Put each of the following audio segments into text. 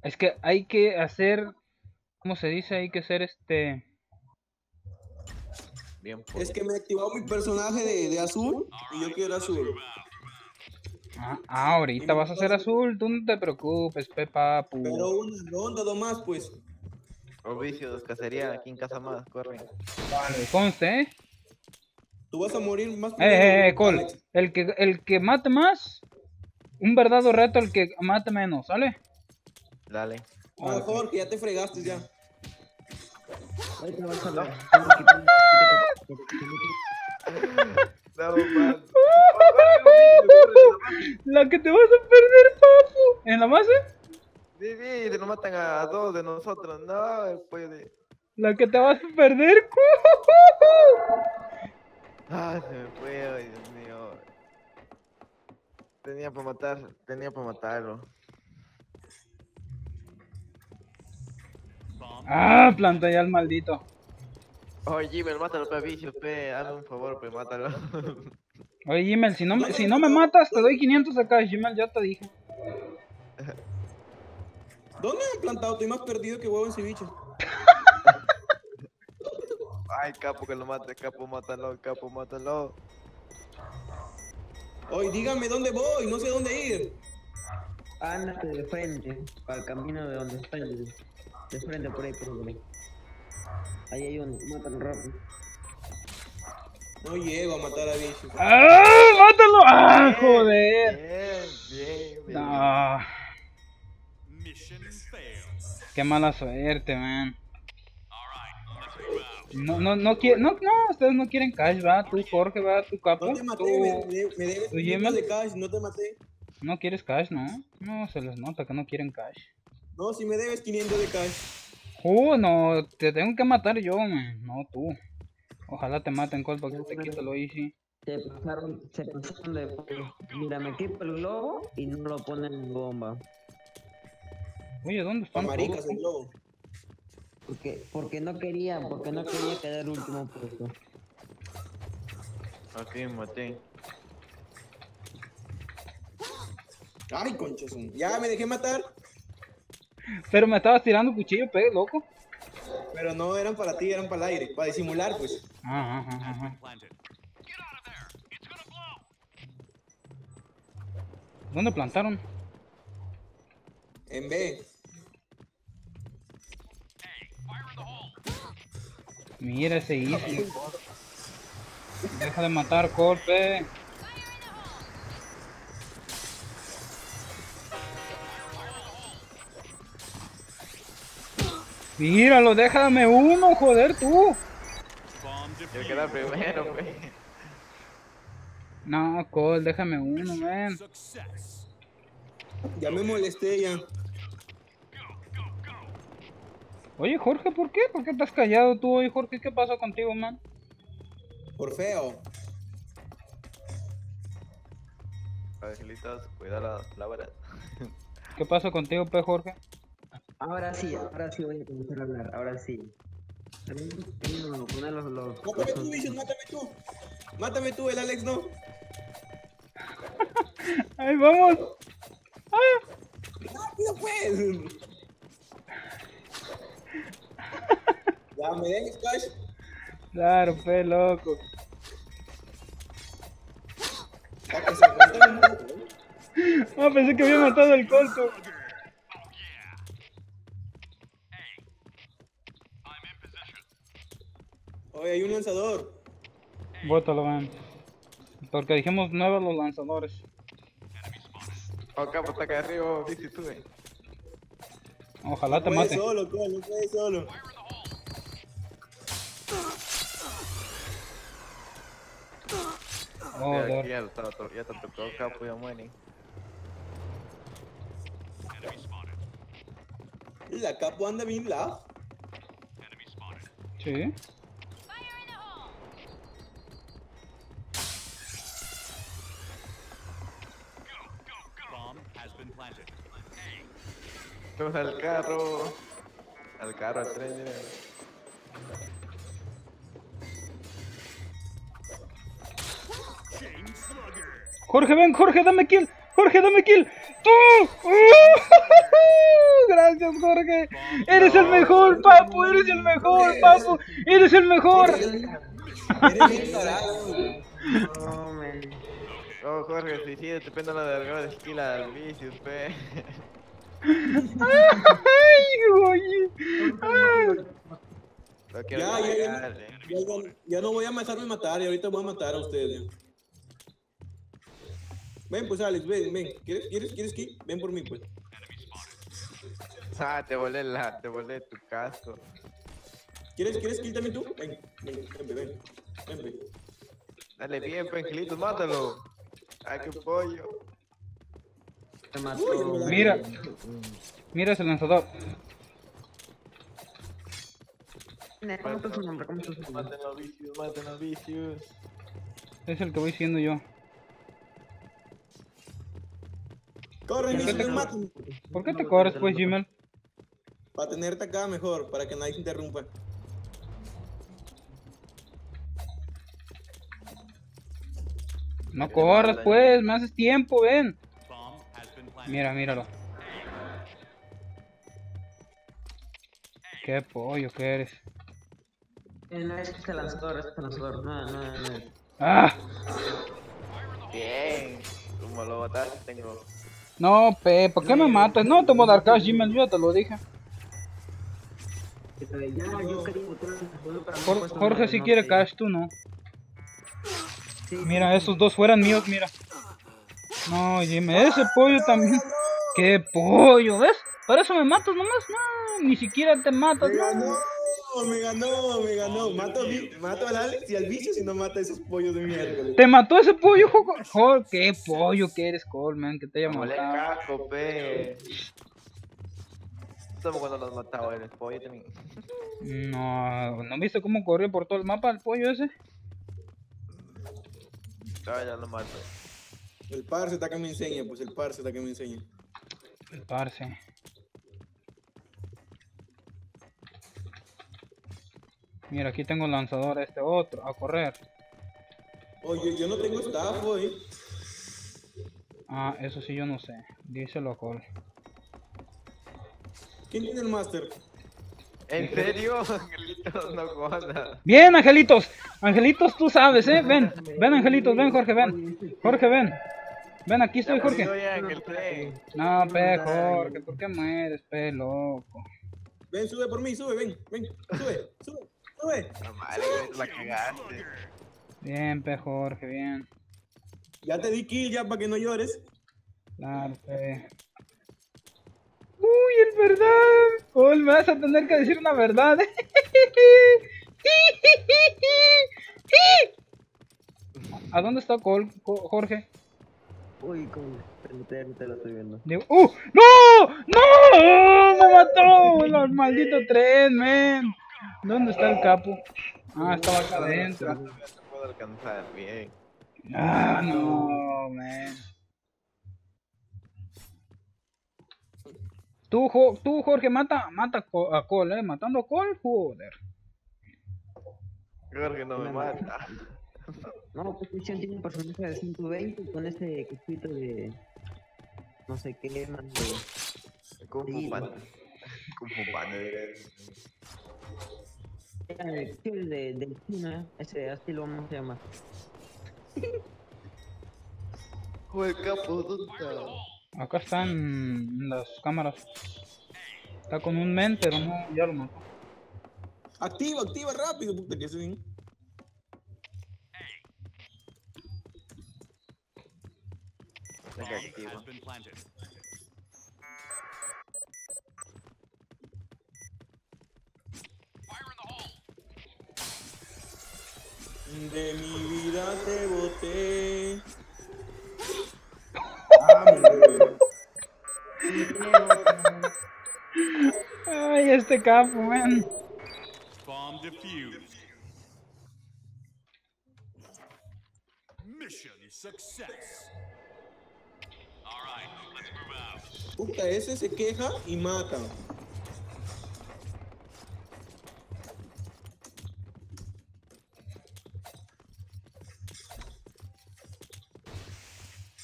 Es que hay que hacer, ¿cómo se dice? Hay que hacer Bien, Es que me activó mi personaje de azul y yo quiero azul. Ahorita vas a hacer azul, tú no te preocupes, Papu. Pero una ronda nomás, pues. Los vicios, cacería, aquí en casa más, corre. Vale, conste, Tú vas a morir más primero, Cole, Alex. el que mate más, un verdadero reto el que mate menos, ¿sale? Dale. Ah, Jorge, ya te fregaste ya. Ahorita vas a ver. No, man. La que te vas a perder, Papu. ¿En la base? Sí, sí, se nos matan a dos de nosotros. No, puede. La que te vas a perder. Ah, se me fue, ay, Dios mío. Tenía para matarlo. Planta ya el maldito. Oye, Jimmy, mátalo, pe, vicio, pe. Hazme un favor, pe, mátalo. Oye, Gmail, si no me matas, te doy 500 acá, Gmail, ya te dije. ¿Dónde me han plantado? Estoy más perdido que huevo en ceviche. Ay, capo, que lo mate, capo, mátalo, capo, mátalo. Oye, dígame dónde voy, no sé dónde ir. Ándate de frente, para el camino de donde estoy. De frente, por ahí, por ahí. Ahí hay uno, mátalo rápido. No llego a matar a bichos. ¡Mátalo! ¡Joder! Bien. No. Qué mala suerte, man. Ustedes no quieren cash, va, tú, Jorge, va, tu capo. No te maté, me debes ¿Tú, 500 Gmail? de cash, no te maté. No quieres cash, ¿no? No, se les nota que no quieren cash. No, si me debes 500 de cash. No, te tengo que matar yo, man. No, tú. Ojalá te maten, Col, para que te quite lo easy. Se pasaron de... Mira, me equipo el globo y no lo ponen en bomba. Oye, ¿dónde están Maricas todos? el globo. Porque no quería quedar último puesto. Aquí maté. Ay, conchas. Ya me dejé matar. Pero me estabas tirando cuchillo, loco. Pero no eran para ti, eran para el aire. Para disimular, pues. Ajá. ¿Dónde plantaron? En B. Mira ese easy. Deja de matar, Corpe. Míralo, déjame uno, joder, tú. Yo quedé primero, pe. No, Cole, déjame uno, man. Ya me molesté ya. Oye, Jorge, ¿por qué? ¿Por qué estás callado tú hoy, Jorge? ¿Qué pasó contigo, man? Por feo. Angelitos, cuida las palabras. ¿Qué pasó contigo, Jorge? Ahora sí voy a comenzar a hablar, ahora sí. Tengo que poner los... Mátame tú, bichos, mátame tú. Mátame tú, el Alex no. ¡Ahí vamos! ¡Rápido, pues! Ya, ¿me dejes cash? Claro, loco. Para que se aguanten un poco, ¿eh? Pensé que había matado al colto. Oye, hay un lanzador. Bótalo, man. Porque dijimos nuevos los lanzadores. Oh, capo, está acá arriba, bici, sube. Ojalá te Puede mate. solo, Cole, no puede solo. Joder. Ya te tocó, capo, ya mueren. La capo anda bien la. Sí. Al carro. Al carro, al tren, mira. Jorge, ven, Jorge, dame kill. Jorge, dame kill. ¡Tú! Gracias. Eres el mejor, papu, eres el mejor, papu, eres el mejor. Eres bien tarado. No, man. Oh, Jorge, suicida, te penda la de esquila al Vicious, pe. Ay, oye. Ay. Lo quiero Ya, pegarle. ya no voy a dejarme matar y ahorita voy a matar a ustedes. Ven, pues Alex, ven. ¿Quieres kill? Ven por mí, pues. Ah, te volé tu casco. ¿Quieres kill también tú? Ven. Ven. Dale bien, pe, Angelito, mátalo. Ay, qué pollo. Te mató. Uy, Mira ese lanzador. ¿Cómo está su nombre? ¿Cómo está su nombre? Maten a Vicious. Es el que voy siendo yo. Corre, ¿Por qué Nico, te- mátame. ¿Por qué te corres, pues, Gmail? Para tenerte acá mejor, para que nadie se interrumpa. No corras, pues, me haces tiempo, ven. Míralo. Qué pollo que eres. No es que este lanzador, no. ¡Ah! Bien. Como lo botaste, tengo. No, ¿por qué me matas? No te voy a dar cash, Gmail, yo ya te lo dije. Ya, yo quería botar el lanzador, pero no he puesto Jorge nada, sí no quiere sé. cash, tú no. Sí, Mira, esos dos fueran míos, mira. No, Gmail, ese pollo también. ¡Qué pollo! ¿Ves? Para eso me matas nomás, no, ni siquiera te matas, no. Me ganó. Mato al Alex y al Vicio si no mata a esos pollos de miércoles. Te mató ese pollo, Joder, qué pollo que eres, Coleman, que te haya Como le matado. casco, pe. Somos cuando los mataba el pollo también. ¿No viste cómo corrió por todo el mapa el pollo ese? Ah, ya lo mato. El parce está que me enseña, pues el parce está que me enseña. El parce. Mira, aquí tengo el lanzador este otro, a correr. Oye, yo no tengo staff hoy. Ah, eso sí yo no sé. Díselo a Cole. ¿Quién tiene el máster? ¿En serio? Angelito, no jodas. Bien, angelitos. Angelitos, tú sabes, ven. Ven, angelitos, ven, Jorge, ven. Jorge, ven. Ven, aquí estoy, Jorge. Soy Ángel, pe. No, Jorge, ¿por qué mueres, loco? Ven, sube por mí, sube, ven. Sube. No, madre, la cagaste. Bien, Jorge, bien. Ya te di kill ya para que no llores. Claro, Uy, es verdad. Cole, me vas a tener que decir una verdad. ¿A dónde está Cole, Jorge? Uy, te lo estoy viendo. Digo, ¡no! ¡No! ¡Me mató! El maldito tren, men. ¿Dónde está el capo? Ah, estaba acá adentro. No te puedo alcanzar, bien. Ah, no, man. Tú, Jorge, mata a Cole, matando a Cole, joder. Jorge no me mata. No, pues Christian tiene un personaje de 120 con ese cosito de... No sé qué, man, de... Kung Fu Panda. Kung Fu Panda. Del China, ese así lo vamos a llamar. Joder, capo, ¿dónde está? Acá están las cámaras. Está con un men, pero no, ya lo mató. Activa rápido, puta que sí. Venga, activo. De mi vida te boté. Ay, este capo, man. Bomb defused. Mission success. All right, let's move out. Puta, ese se queja y mata.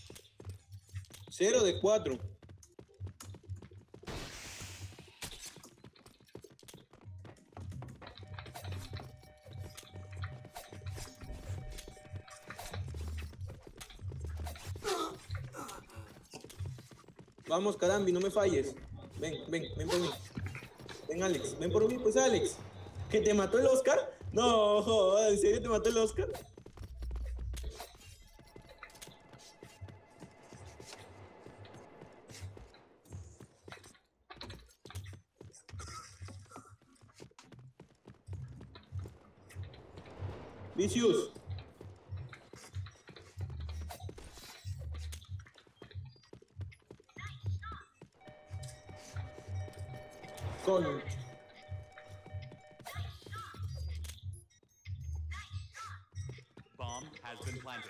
Cero de 4. Vamos, Carambi, no me falles. Ven por mí. Ven, Alex, ven por mí, pues, Alex. ¿Que te mató el Oscar? No, joder, ¿en serio te mató el Oscar? Vicious. Con. Bomb has been planted.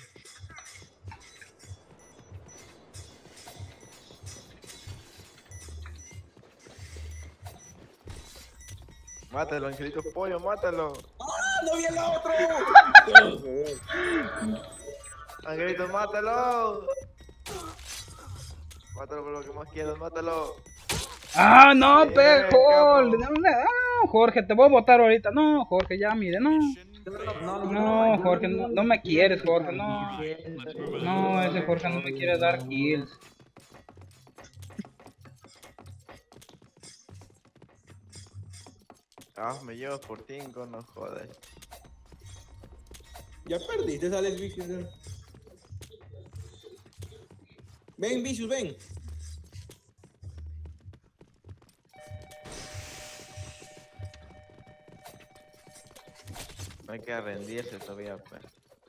Mátalo, Angelito Pollo, mátalo. ¡Ah, no vi el otro! Angelito, mátalo. Mátalo por lo que más quieras, mátalo. Ah, no, Sí, Pejol. capo. No, Jorge, te voy a botar ahorita. No, Jorge, ya, mire, no. No, Jorge, no me quieres, Jorge, no. No, ese Jorge no me quiere dar kills. Ah, me llevas por 5, no jodas. Ya perdiste, Alex Vicious. Ven, Vicious, ven. No hay que rendirse todavía, pues.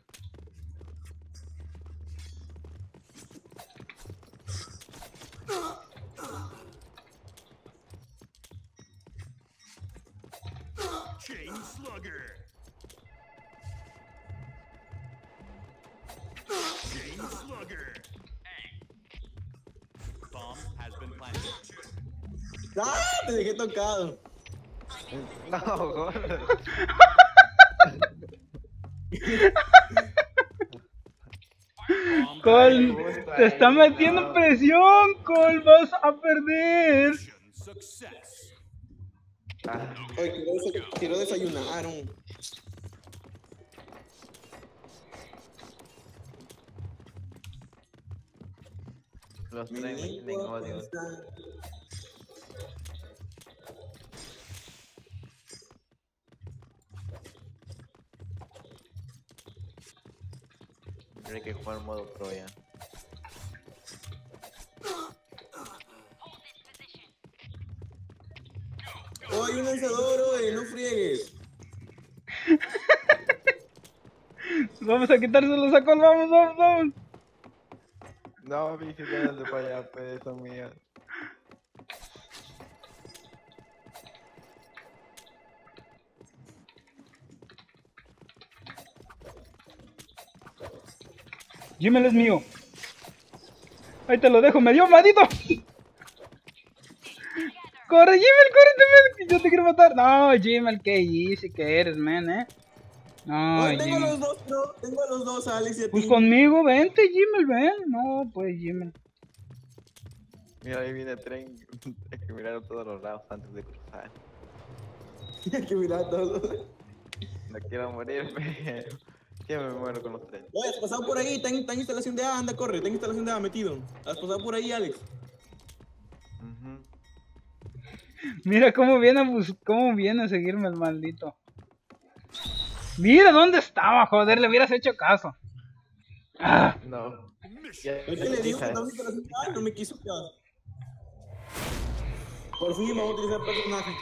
Chain Slugger. Chain Slugger. Bomb has been planted. ¡Ah! Te dejé tocado. No, joder. Bomb Col, gusta te está ahí, metiendo no. presión, Col, vas a perder. mission success. Ah, Oye, quiero desayunar. los tres me tienen odio. Hay que jugar modo Troya. ¡Oh, hay un lanzador, oye! ¡No friegues! Vamos a quitárselo a Col, vamos. No, dije que no para allá, pues, son mías. Gmail es mío. Ahí te lo dejo, me dio maldito. Corre, Gmail, yo te quiero matar. No, Gmail, qué easy que eres, man, No, Hoy tengo Gmail. los dos, no, tengo a los dos, Alex y a ti. Pues conmigo, vente, Gmail, ven. No, pues Gmail. Mira, ahí viene el tren. Hay que mirar a todos los lados antes de cruzar. Hay que mirar todo. No quiero morir, pero yo me muero con los trenes. Oye, has pasado por ahí, está en instalación de A, anda, corre, está en instalación de A metido. Has pasado por ahí, Alex. Ujú. Mira cómo viene a seguirme el maldito. Mira dónde estaba, joder, le hubieras hecho caso. Ah, No. Mission. Ya, Es que le digo que estamos en instalación de A y no me quiso quedar. Por fin vamos a utilizar personaje.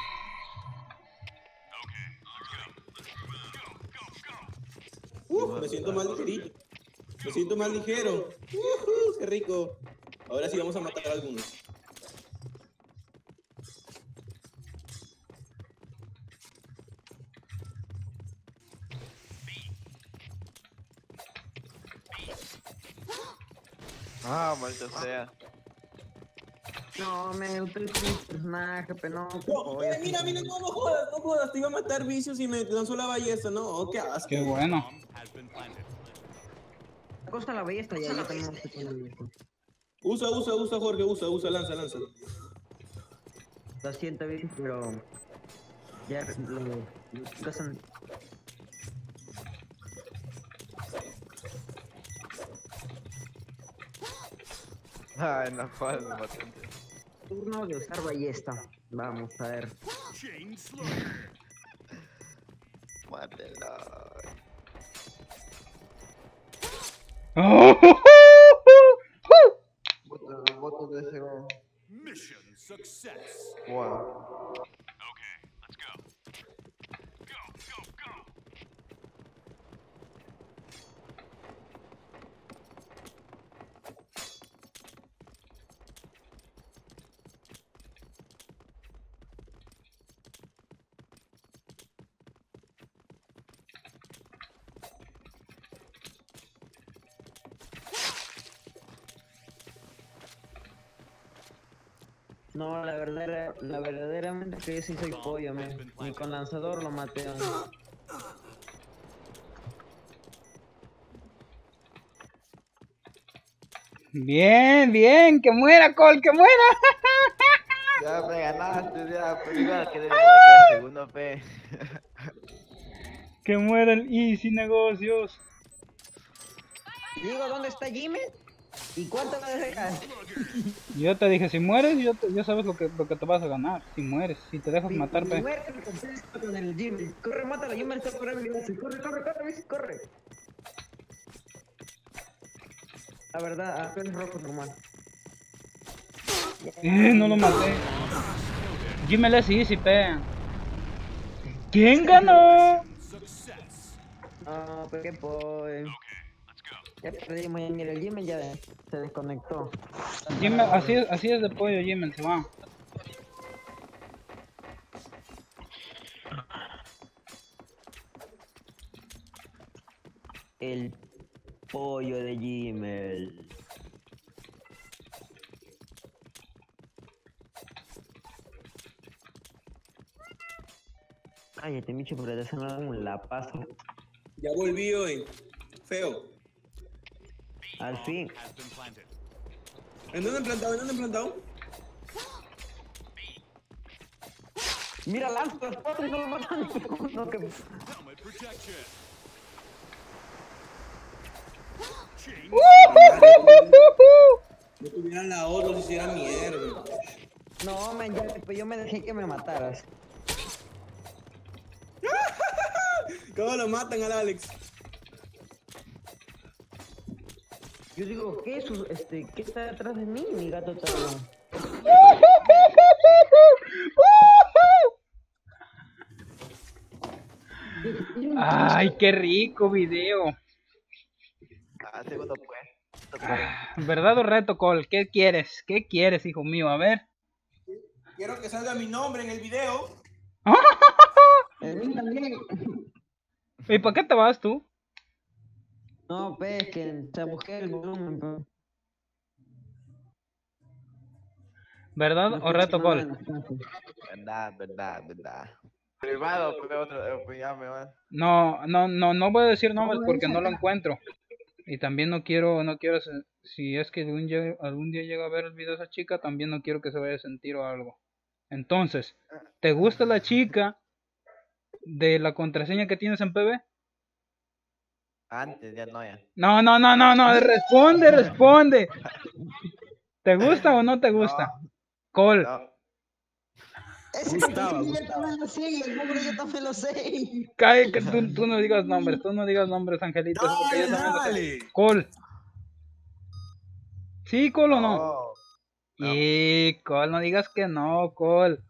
Me siento más ligerito. Me siento más ligero. Qué rico. Ahora sí vamos a matar a algunos. Ah, maldito sea. No, me utilizo mi personaje, pero no. No, mira, no jodas, te iba a matar Vicious y me lanzó la ballesta, no, qué asco. qué bueno. Bomb has been planted. Costa la ballesta ya, yo también estoy con el mismo. Usa, Jorge, usa, lanza. Lo siento bien, pero ya lo casan. Ay, no jodas, me maté. Turno de usar ballesta. Vamos a ver. Chain Slugger. Mátelo. Votos de ese gol. Mission success. Wow. Okay, let's go. Go, go, go. No, la verdaderamente que yo sí soy pollo, men. Ni con lanzador lo maté. Bien, bien, que muera, Cole, que muera. Ya me ganaste, ya, pero igual que debe quedar segundo, pe. Que muera el Easy Negocios. Digo, ¿dónde está Jimmy? ¿Y cuánto me dejas? Yo te dije, si mueres, ya sabes lo que te vas a ganar. Si mueres, si te dejas matar, pe. Muerte con el Jimmy. Corre, mátalo, Jimmy está por ahí. Corre, corre, corre, Luis, corre. La verdad, apenas rojo normal. No lo maté. Jimmy es Easy, pe. ¿Quién ganó? Success. No, pero qué boy. Ya perdimos, ya mira, el Jimmy ya se desconectó. Jimmy, así es de pollo, Jimmy, se va. El pollo de Jimmy. Cállate, Micho, porque te hacen un lapazo. Ya volví hoy. Feo. Al fin. Has been planted. ¿En dónde han plantado? ¿En dónde han plantado? Mira, lanza las patas y no lo matan. No, que... Helmet protection. Chain No tuvieran la otra, se hicieran mierda. No, man, ya, pues yo me dejé que me mataras. ¿Cómo lo matan al Alex? Yo digo, ¿qué es eso? ¿Qué está detrás de mí? Mi gato está... Ay, qué rico video. Ah, segundo pues. ¿Verdad o reto, Cole? ¿Qué quieres? ¿Qué quieres, hijo mío? A ver. Quiero que salga mi nombre en el video. El mío también. ¿Y por qué te vas tú? No, pues, que se busqué el volumen, pero... ¿Verdad o reto, Cole? Verdad. Privado, pero otro, pues ya me van. No voy a decir nombres porque no lo encuentro. Y también no quiero, si es que algún día llega a ver el video de esa chica, también no quiero que se vaya a sentir o algo. Entonces, ¿te gusta la chica de la contraseña que tienes en PB? Antes, ya no, ya. No, responde. ¿Te gusta o no te gusta? Cole. No. Ese Gustavo. yo también lo sé, el nombre yo también lo sé. Cae que tú no digas nombres, Angelito. Porque yo también lo sé. Dale. Cole. ¿Sí, Cole o no? No. Y Cole, no digas que no, Cole.